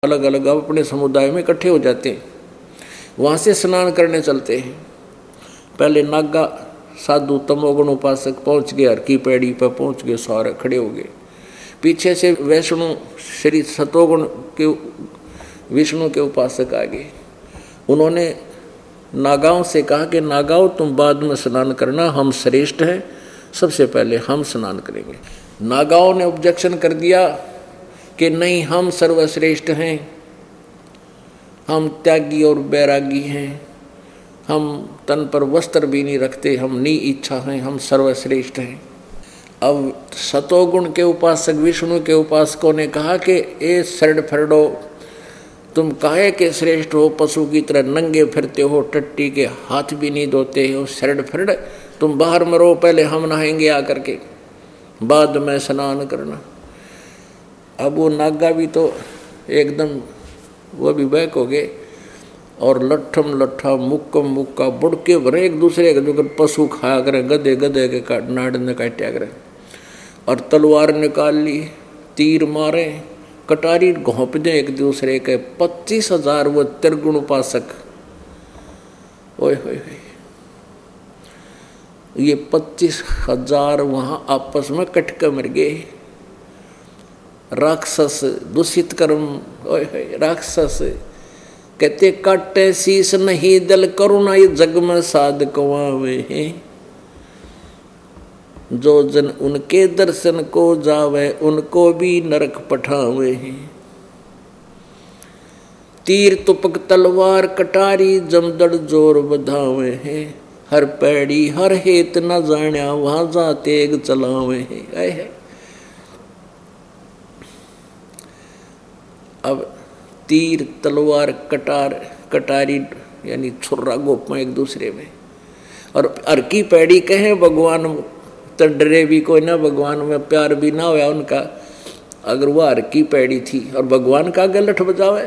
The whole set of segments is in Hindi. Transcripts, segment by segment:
अलग अलग अपने समुदाय में इकट्ठे हो जाते हैं, वहाँ से स्नान करने चलते हैं। पहले नागा साधु तमोगुण उपासक पहुँच गए, हर की पैड़ी पर पहुँच गए, सारे खड़े हो गए। पीछे से वैष्णु श्री सतोगुण के विष्णु के उपासक आ गए। उन्होंने नागाओं से कहा कि नागाओं तुम बाद में स्नान करना, हम श्रेष्ठ हैं, सबसे पहले हम स्नान करेंगे। नागाओं ने ऑब्जेक्शन कर दिया कि नहीं, हम सर्वश्रेष्ठ हैं, हम त्यागी और बैरागी हैं, हम तन पर वस्त्र भी नहीं रखते, हम नी इच्छा हैं, हम सर्वश्रेष्ठ हैं। अब सतोगुण के उपासक विष्णु के उपासकों ने कहा कि ए शरण फरडो, तुम काहे के श्रेष्ठ हो, पशु की तरह नंगे फिरते हो, टट्टी के हाथ भी नहीं धोते हो, शरण फरड, तुम बाहर मरो, पहले हम नहाएंगे आकर के, बाद में स्नान करना। अब वो नागा भी तो एकदम वो भी बैक हो गए और लट्ठम लट्ठा मुक्कम मुक्का बुड़के भरे एक दूसरे के जो पशु खाया करें, गधे गधे के नाड़ ने काटा करें, और तलवार निकाल ली, तीर मारे, कटारी घोंप दे एक दूसरे के। 25,000 वो त्रिगुण उपासक, ओए होए, ये 25,000 वहाँ आपस में कट कर मर गए। राक्षस दूषित कर्म, ओए होए, राक्षस कहते काटे शीस नहीं दल करुणा, ये जग में साध कवावे हैं, जो जन उनके दर्शन को जावे उनको भी नरक पठावे हैं। तीर तुपक तलवार कटारी जमदड़ जोर बधावे हैं, हर पैड़ी हर हेत न जाण्या वहां जा तेग चलावे हैं। अब तीर तलवार कटारी यानी छुर्रा गोपमा एक दूसरे में, और हर की पैड़ी कहे भगवान तो डरे भी कोई ना, भगवान में प्यार भी ना होया उनका। अगर वह हर की पैड़ी थी और भगवान का आगे लठ बजावे,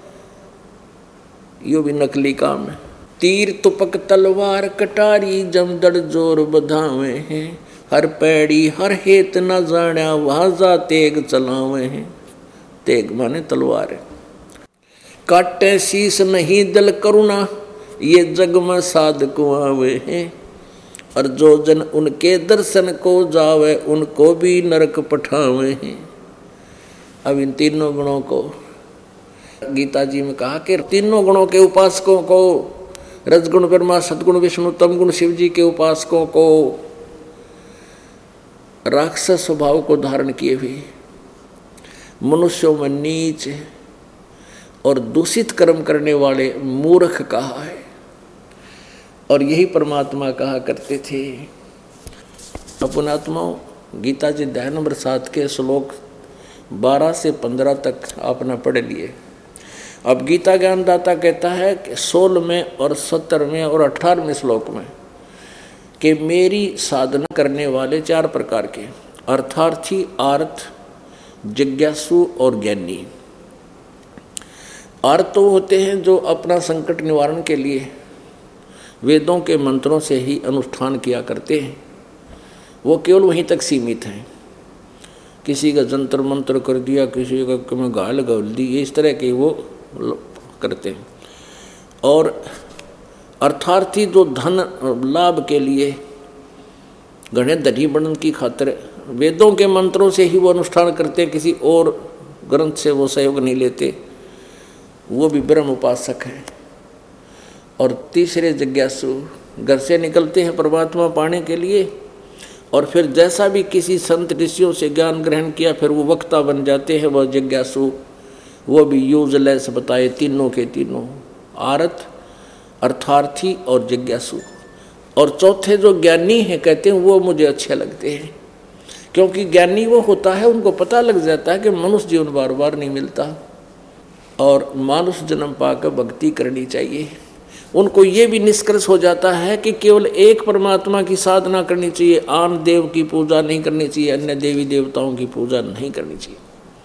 यो भी नकली काम है। तीर तुपक तलवार कटारी जमदड़ जोर बधावे हैं, हर पैड़ी हर हेत न जाण्या वहां जा तेग चलावे हैं। तेग माने तलवार है। काटे शीस नहीं दल करुणा, ये जग में साध कुआवे हैं, और जो जन उनके दर्शन को जावे उनको भी नरक पठावे हैं। अब इन तीनों गुणों को गीता जी में कहा कि तीनों गुणों के उपासकों को, रजगुण ब्रह्मा, सदगुण विष्णु, तमगुण शिव जी के उपासकों को राक्षस स्वभाव को धारण किए हुए, मनुष्यों में नीच और दूषित कर्म करने वाले मूर्ख कहा है। और यही परमात्मा कहा करते थे। अपनात्माओं, गीता जी अध्याय नंबर 7 के श्लोक 12 से 15 तक आपने पढ़ लिए। अब गीता ज्ञानदाता कहता है कि 16वें और 17वें और 18वें श्लोक में कि मेरी साधना करने वाले 4 प्रकार के अर्थार्थी, आर्थ, जिज्ञासु और ज्ञानी। आर्थ तो होते हैं जो अपना संकट निवारण के लिए वेदों के मंत्रों से ही अनुष्ठान किया करते हैं, वो केवल वहीं तक सीमित हैं। किसी का जंतर मंत्र कर दिया, किसी का में गाल गल दी, इस तरह के वो करते हैं। और अर्थार्थी जो धन लाभ के लिए गणे धनी बनने की खातिर वेदों के मंत्रों से ही वो अनुष्ठान करते हैं, किसी और ग्रंथ से वो सहयोग नहीं लेते, वो भी ब्रह्म उपासक हैं। और तीसरे जिज्ञासु घर से निकलते हैं परमात्मा पाने के लिए, और फिर जैसा भी किसी संत ऋषियों से ज्ञान ग्रहण किया फिर वो वक्ता बन जाते हैं, वह जिज्ञासु, वो भी यूजलेस बताए तीनों के तीनों, आर्थ, अर्थार्थी और जिज्ञासु। और चौथे जो ज्ञानी हैं कहते हैं वो मुझे अच्छे लगते हैं, क्योंकि ज्ञानी वो होता है उनको पता लग जाता है कि मनुष्य जीवन बार बार नहीं मिलता और मानुष जन्म पाकर भक्ति करनी चाहिए। उनको ये भी निष्कर्ष हो जाता है कि केवल एक परमात्मा की साधना करनी चाहिए, आन देव की पूजा नहीं करनी चाहिए, अन्य देवी देवताओं की पूजा नहीं करनी चाहिए।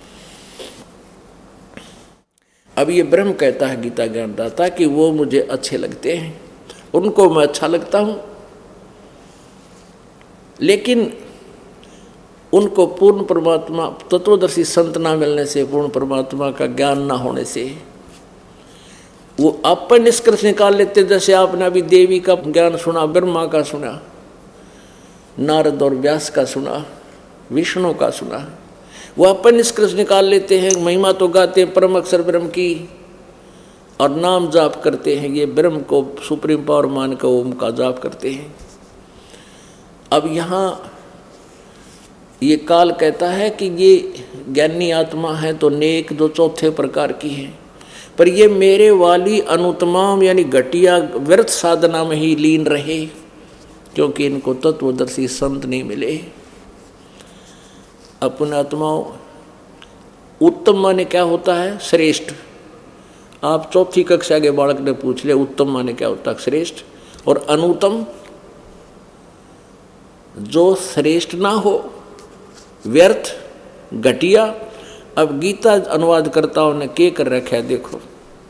अब ये ब्रह्म कहता है गीता ज्ञानदाता कि वो मुझे अच्छे लगते हैं, उनको मैं अच्छा लगता हूं। लेकिन उनको पूर्ण परमात्मा तत्वदर्शी संत ना मिलने से, पूर्ण परमात्मा का ज्ञान ना होने से वो अपन निष्कर्ष निकाल लेते। जैसे आपने अभी देवी का ज्ञान सुना, ब्रह्मा का सुना, नारद और व्यास का सुना, विष्णु का सुना, वो अपन निष्कर्ष निकाल लेते हैं। महिमा तो गाते हैं परम अक्षर ब्रह्म की और नाम जाप करते हैं, ये ब्रह्म को सुप्रीम पावर मान कर ओम का जाप करते हैं। अब यहाँ ये काल कहता है कि ये ज्ञानी आत्मा है तो नेक जो चौथे प्रकार की है, पर ये मेरे वाली अनुत्तमाम यानी घटिया व्यर्थ साधना में ही लीन रहे, क्योंकि इनको तत्वदर्शी संत नहीं मिले। अपने आत्माओं, उत्तम माने क्या होता है? श्रेष्ठ। आप चौथी कक्षा के बालक ने पूछ लिया उत्तम माने क्या होता है? श्रेष्ठ। और अनुत्तम जो श्रेष्ठ ना हो, व्यर्थ, घटिया। अब गीता अनुवादकर्ताओं ने क्या कर रखा है देखो,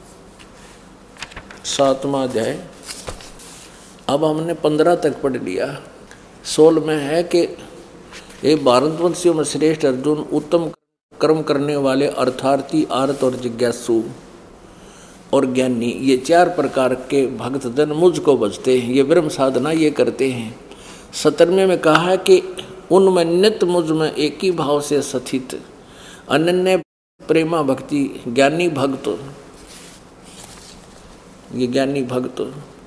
7वां अध्याय। अब हमने 15 तक पढ़ लिया। 16 में है कि ये भारतवंशियों में श्रेष्ठ अर्जुन, उत्तम कर्म करने वाले अर्थार्थी, आर्त और जिज्ञासु और ज्ञानी, ये 4 प्रकार के भक्तजन मुझको भजते हैं, ये ब्रह्म साधना ये करते हैं। 17वें में कहा है कि उनमें नित्य मुझ में एक ही भाव से स्थित अनन्य प्रेमा भक्ति ज्ञानी भक्त, ये ज्ञानी भक्त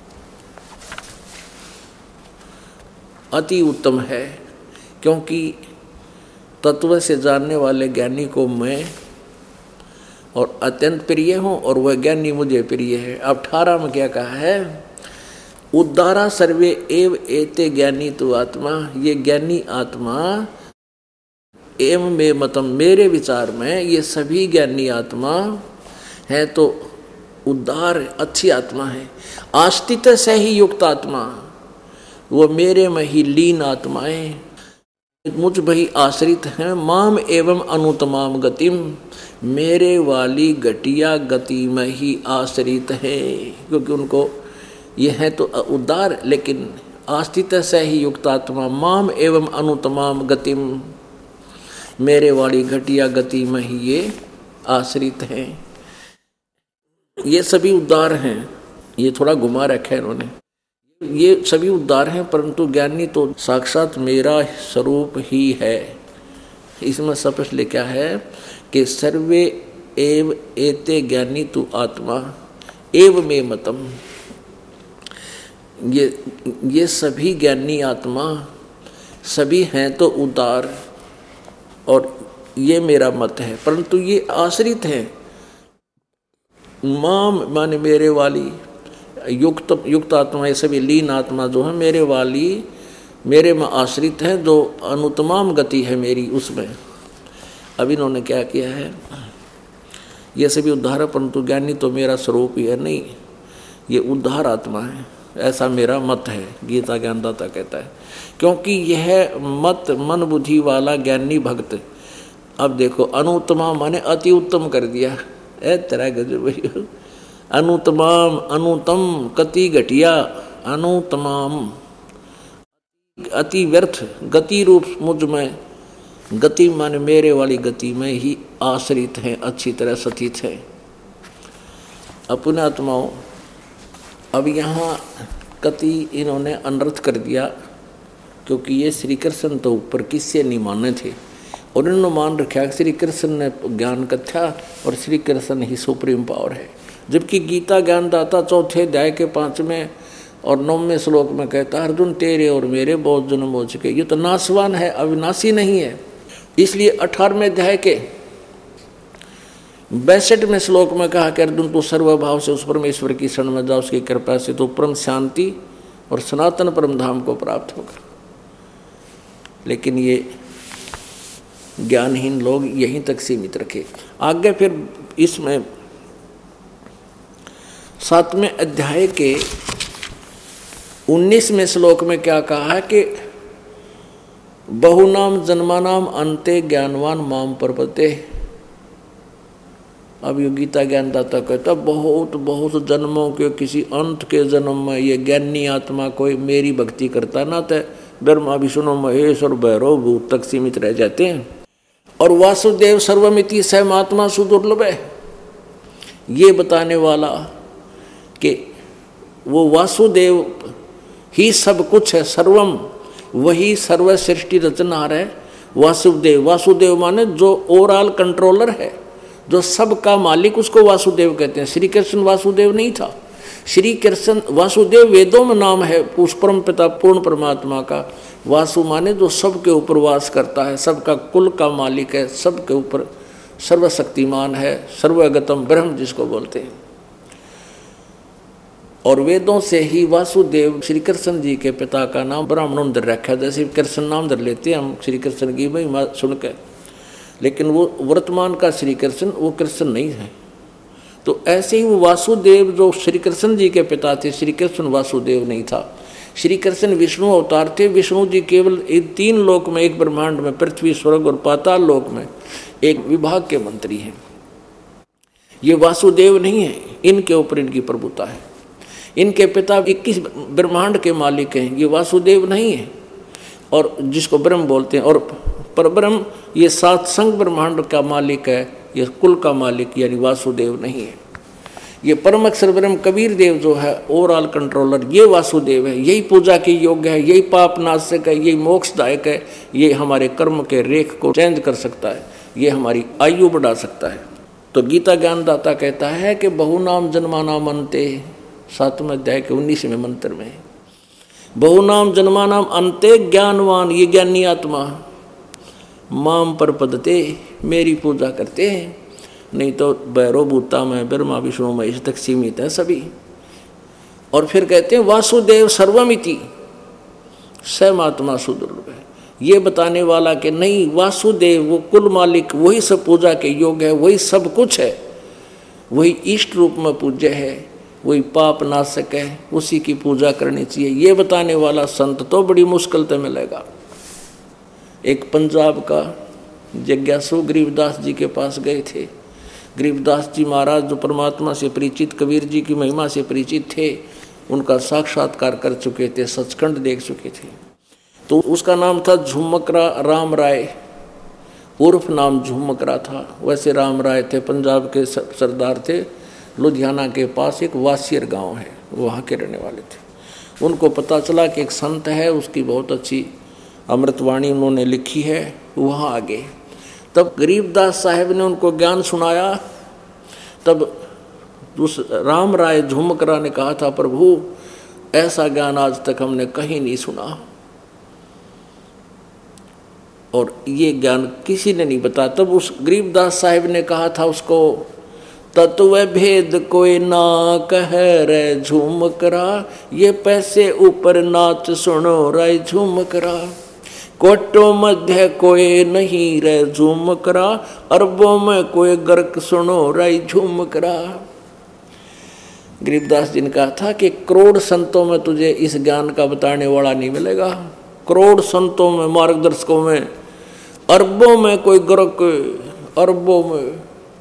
अति उत्तम है, क्योंकि तत्व से जानने वाले ज्ञानी को मैं और अत्यंत प्रिय हूँ और वह ज्ञानी मुझे प्रिय है। अब 18 में क्या कहा है? उद्धारा सर्वे एव एते ज्ञानी तु आत्मा, ये ज्ञानी आत्मा एवं में मतम, मेरे विचार में ये सभी ज्ञानी आत्मा है तो उद्धार अच्छी आत्मा है। आस्तित से ही युक्त आत्मा, वो मेरे में ही लीन आत्माएं मुझ भई आश्रित हैं। माम एवं अनुतमाम गतिम, मेरे वाली घटिया गति में ही आश्रित है, क्योंकि उनको ये है तो उद्धार, लेकिन आस्तित से ही युक्त आत्मा माम एवं अनुतमाम गतिम, मेरे वाली घटिया गति में ही ये आश्रित हैं। ये सभी उद्धार हैं। ये थोड़ा घुमा रखा है इन्होंने। ये सभी उद्धार हैं, परंतु ज्ञानी तो साक्षात मेरा स्वरूप ही है। इसमें स्पष्ट लिखा है कि सर्वे एव एते ज्ञानी तु आत्मा एव में मतम, ये सभी ज्ञानी आत्मा सभी हैं तो उदार, और ये मेरा मत है, परंतु ये आश्रित हैं। माम माने मेरे वाली, युक्त आत्मा, ये सभी लीन आत्मा जो है मेरे वाली, मेरे में आश्रित है, जो अनुतमाम गति है मेरी उसमें। अब इन्होंने क्या किया है? ये सभी उद्धार, परंतु ज्ञानी तो मेरा स्वरूप ही है नहीं, ये उद्धार आत्मा है, ऐसा मेरा मत है, गीता ज्ञानदाता कहता है। क्योंकि यह मत मन बुद्धि वाला ज्ञानी भक्त, अब देखो अनुत्तमा माने अति उत्तम कर दिया, ए तेरा गजब। अनुतमाम, अनुतम कति घटिया, अनुतमाम अति व्यर्थ गति रूप मुझ में, गति माने मेरे वाली गति में ही आश्रित हैं, अच्छी तरह स्थित है। अपने आत्माओं, अब यहाँ कति इन्होंने अनर्थ कर दिया, क्योंकि ये श्री कृष्ण तो ऊपर किससे नहीं माने थे, और इन्होंने मान रखा कि श्री कृष्ण ने ज्ञान कथ्या और श्री कृष्ण ही सुप्रीम पावर है। जबकि गीता ज्ञानदाता 4 अध्याय के 5वें और 9वें श्लोक में कहता है, अर्जुन तेरे और मेरे बहुत जन्म हो चुके, ये तो नाशवान है, अविनाशी नहीं है। इसलिए 18वें अध्याय के 62वें श्लोक में कहा कि अर्जुन तू सर्वभाव से उस परमेश्वर की शरण में जा, उसकी कृपा से तो परम शांति और सनातन परम धाम को प्राप्त होगा। लेकिन ये ज्ञानहीन लोग यहीं तक सीमित रखे। आगे फिर इसमें 7वें अध्याय के 19वें श्लोक में क्या कहा है कि बहुनाम जन्मानाम अंते ज्ञानवान माम प्रपते। अब ये गीता ज्ञानदाता कहता बहुत बहुत जन्मों के किसी अंत के जन्म में ये ज्ञानी आत्मा कोई मेरी भक्ति करता ना तो ब्रह्मा विष्णु महेश और भैरव भूत तक सीमित रह जाते हैं। और वासुदेव सर्वमिति सहमात्मा सुदुर्लभ है, ये बताने वाला कि वो वासुदेव ही सब कुछ है, सर्वम, वही सर्व सृष्टि रचनहार है। वासुदेव, वासुदेव माने जो ओवरऑल कंट्रोलर है, जो सबका मालिक, उसको वासुदेव कहते हैं। श्री कृष्ण वासुदेव नहीं था। श्री कृष्ण वासुदेव वेदों में नाम है उस परम पिता पूर्ण परमात्मा का। वासु माने जो सबके ऊपर वास करता है, सबका कुल का मालिक है, सबके ऊपर सर्वशक्तिमान है, सर्वगतम ब्रह्म जिसको बोलते हैं। और वेदों से ही वासुदेव श्री कृष्ण जी के पिता का नाम ब्राह्मणों ने रखा। जैसे कृष्ण नाम धर लेते हैं हम श्री कृष्ण की महिमा सुनकर, लेकिन वो वर्तमान का श्री कृष्ण वो कृष्ण नहीं है। तो ऐसे ही वो वासुदेव जो श्री कृष्ण जी के पिता थे, श्री कृष्ण वासुदेव नहीं था। श्री कृष्ण विष्णु अवतार थे। विष्णु जी केवल तीन लोक में, एक ब्रह्मांड में, पृथ्वी, स्वर्ग और पाताल लोक में एक विभाग के मंत्री हैं। ये वासुदेव नहीं है, इनके ऊपर इनकी प्रभुता है। इनके पिता 21 ब्रह्मांड के मालिक हैं, ये वासुदेव नहीं है, और जिसको ब्रह्म बोलते हैं। और परब्रह्म ये 7 संग ब्रह्मांड का मालिक है, ये कुल का मालिक यानी वासुदेव नहीं है। ये परम अक्षर ब्रह्म कबीर देव जो है ओवरऑल कंट्रोलर, ये वासुदेव है। यही पूजा के योग्य है, यही पाप नाशक है, यही मोक्षदायक है, ये हमारे कर्म के रेख को चेंज कर सकता है, ये हमारी आयु बढ़ा सकता है। तो गीता ज्ञानदाता कहता है कि बहुनाम जन्मानाम अन्ते, 7वें अध्याय के 19वें मंत्र में, बहुनाम जन्मानाम अन्ते ज्ञानवान, ये ज्ञानी आत्मा माम पर पदते, मेरी पूजा करते हैं। नहीं तो भैरव भूता में ब्रह्मा विष्णु महेश तक सीमित है सभी। और फिर कहते हैं वासुदेव सर्वमिति सहमात्मा सुदुर्लभ है, ये बताने वाला कि नहीं, वासुदेव वो कुल मालिक, वही सब पूजा के योग्य है, वही सब कुछ है, वही इष्ट रूप में पूज्य है, वही पाप नाशक है, उसी की पूजा करनी चाहिए। ये बताने वाला संत तो बड़ी मुश्किल से मिलेगा। एक पंजाब का जिज्ञासु गरीबदास जी के पास गए थे। गरीबदास जी महाराज जो परमात्मा से परिचित, कबीर जी की महिमा से परिचित थे, उनका साक्षात्कार कर चुके थे, सचखंड देख चुके थे। तो उसका नाम था झुमकरा राम राय, उर्फ नाम झुमकरा था। वैसे राम राय थे, पंजाब के सरदार थे। लुधियाना के पास एक वासियर गांव है, वहाँ के रहने वाले थे। उनको पता चला कि एक संत है, उसकी बहुत अच्छी अमृतवाणी उन्होंने लिखी है, वहाँ आ गए। तब गरीबदास साहब ने उनको ज्ञान सुनाया। तब उस राम राय झुमकरा ने कहा था, प्रभु ऐसा ज्ञान आज तक हमने कहीं नहीं सुना, और ये ज्ञान किसी ने नहीं बताया। तब उस गरीबदास साहब ने कहा था उसको, तत्व भेद कोई ना कह रे झुमकरा, ये पैसे ऊपर नाच सुनो रे झुमकरा, कोटों मध्य कोई नहीं रे झुमकरा, अरबों में कोई गर्क सुनो रे झुमकरा। गरीबदास जी ने कहा था कि करोड़ संतों में तुझे इस ज्ञान का बताने वाला नहीं मिलेगा, करोड़ संतों में, मार्गदर्शकों में, अरबों में कोई गर्क, अरबों में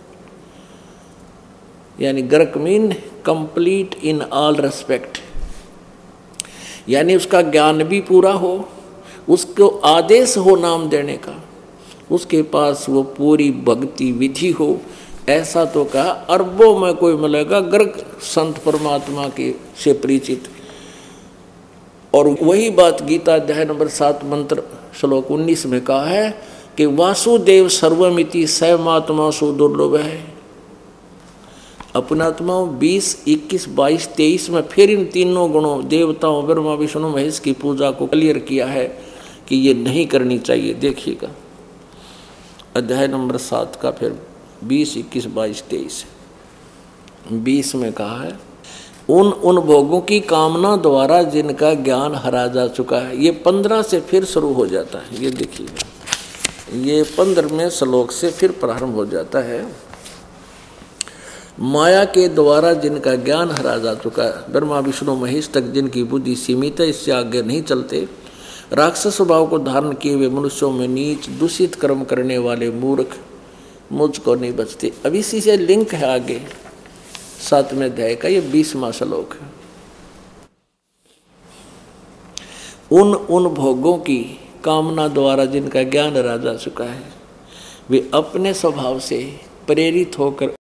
यानी गर्क mean complete in all respect, यानी उसका ज्ञान भी पूरा हो, उसको आदेश हो नाम देने का, उसके पास वो पूरी भक्ति विधि हो, ऐसा तो कहा। अरबों में कोई मिलेगा गर्क संत परमात्मा के से परिचित। और वही बात गीता अध्याय नंबर 7 मंत्र श्लोक 19 में कहा है कि वासुदेव सर्वमिति सहमात्मा सुदुर्लभ है। अपनात्माओं 20, 21, 22, 23 में फिर इन तीनों गुणों देवताओं ब्रह्मा विष्णु महेश की पूजा को क्लियर किया है कि ये नहीं करनी चाहिए। देखिएगा अध्याय नंबर 7 का फिर 20, 21, 22, 23, 20 में कहा है, उन भोगों की कामना द्वारा जिनका ज्ञान हरा जा चुका है। ये 15 से फिर शुरू हो जाता है। ये देखिएगा, ये 15वें श्लोक से फिर प्रारंभ हो जाता है। माया के द्वारा जिनका ज्ञान हरा जा चुका है, ब्रह्मा विष्णु महेश तक जिनकी बुद्धि सीमित है, इससे आगे नहीं चलते, राक्षस स्वभाव को धारण किए हुए मनुष्यों में नीच दूषित कर्म करने वाले मूर्ख मुझको नहीं बचते। अब इसी से लिंक है आगे 7वें अध्याय का, ये 20वां श्लोक है। उन भोगों की कामना द्वारा जिनका ज्ञान राजा चुका है, वे अपने स्वभाव से प्रेरित होकर